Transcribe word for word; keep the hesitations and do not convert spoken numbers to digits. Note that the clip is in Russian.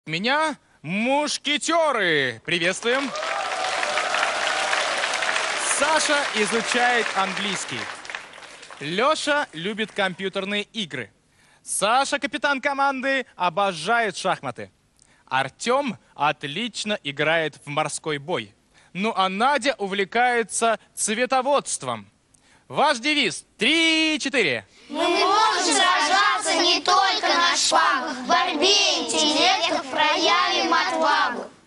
Меня мушкетеры. Приветствуем. Саша изучает английский. Леша любит компьютерные игры. Саша, капитан команды, обожает шахматы. Артем отлично играет в морской бой. Ну а Надя увлекается цветоводством. Ваш девиз три-четыре. Мы можем сражаться не только на шпагах. В борьбе интеллекта проявим отвагу.